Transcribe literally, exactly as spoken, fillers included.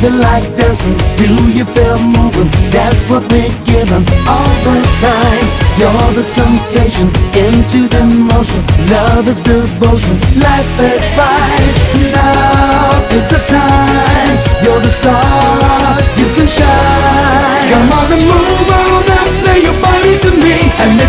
you like dancing? Do you feel moving? That's what we're giving all the time. You're the sensation, into the motion. Love is devotion, life is right. Now is the time. You're the star, you can shine. Come on and move on up, lay your body to me, and